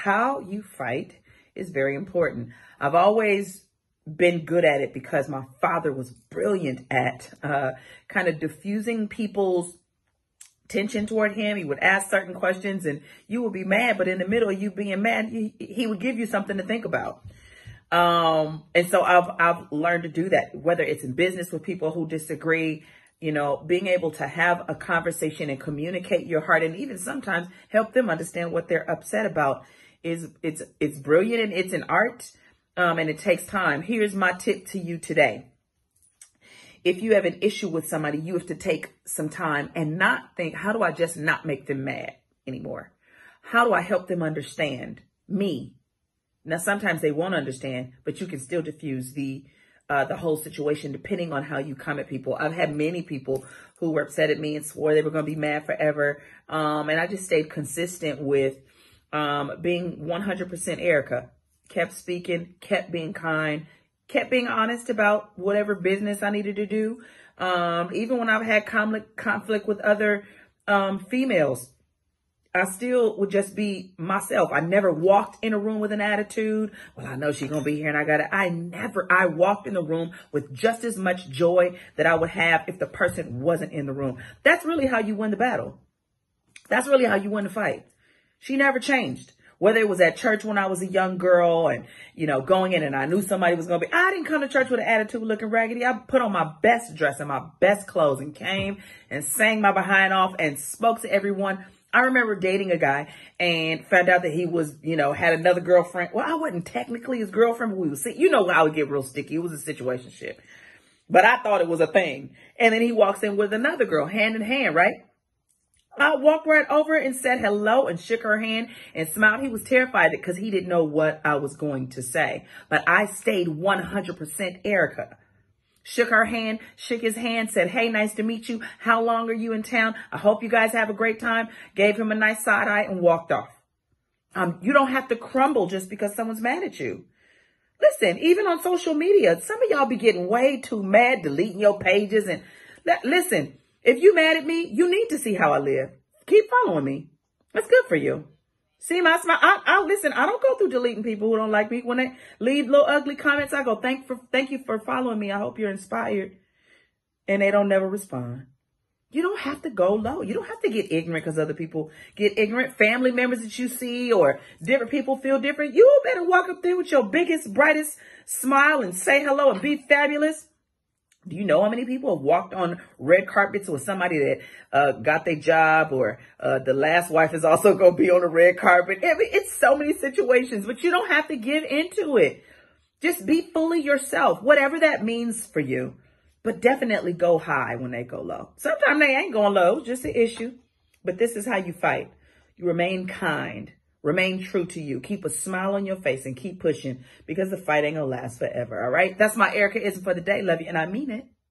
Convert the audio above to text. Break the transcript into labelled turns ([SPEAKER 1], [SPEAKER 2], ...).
[SPEAKER 1] how you fight is very important. I've always been good at it because my father was brilliant at kind of diffusing people's tension toward him. He would ask certain questions and you would be mad, but in the middle of you being mad, he would give you something to think about. And so I've learned to do that, whether it's in business with people who disagree, being able to have a conversation and communicate your heart, and even sometimes help them understand what they're upset about it's brilliant, and it's an art. And it takes time. Here's my tip to you today. If you have an issue with somebody, you have to take some time and not think, how do I just not make them mad anymore? How do I help them understand me? Now, sometimes they won't understand, but you can still diffuse the whole situation depending on how you come at people. I've had many people who were upset at me and swore they were going to be mad forever. And I just stayed consistent with being 100% Erica. Kept speaking, kept being kind, kept being honest about whatever business I needed to do. Even when I've had conflict with other females, I still would just be myself. I never walked in a room with an attitude. Well, I know she's going to be here and I walked in the room with just as much joy that I would have if the person wasn't in the room. That's really how you win the battle. That's really how you win the fight. She never changed. Whether it was at church when I was a young girl and, going in and I knew somebody was going to be, I didn't come to church with an attitude looking raggedy. I put on my best dress and my best clothes and came and sang my behind off and spoke to everyone. I remember dating a guy and found out that he was, had another girlfriend. Well, I wasn't technically his girlfriend, but we would see, I would get real sticky. It was a situationship, but I thought it was a thing. And then he walks in with another girl hand in hand, right? I walked right over and said hello and shook her hand and smiled. He was terrified because he didn't know what I was going to say. But I stayed 100% Erica. Shook her hand, shook his hand, said, hey, nice to meet you. How long are you in town? I hope you guys have a great time. Gave him a nice side eye and walked off. You don't have to crumble just because someone's mad at you. Listen, even on social media, some of y'all be getting way too mad, deleting your pages. And listen. If you mad at me, you need to see how I live. Keep following me. That's good for you. See my smile. I listen. I don't go through deleting people who don't like me. When they leave little ugly comments, I go, thank you for following me. I hope you're inspired. And they don't never respond. You don't have to go low. You don't have to get ignorant because other people get ignorant. Family members that you see or different people feel different. You better walk up there with your biggest, brightest smile and say hello and be fabulous. Do you know how many people have walked on red carpets with somebody that got their job, or the last wife is also going to be on the red carpet? I mean, it's so many situations, but you don't have to give into it. Just be fully yourself, whatever that means for you. But definitely go high when they go low. Sometimes they ain't going low, just an issue. But this is how you fight. You remain kind. Remain true to you. Keep a smile on your face and keep pushing, because the fight ain't gonna last forever. All right. That's my Ericaism for the day. Love you. And I mean it.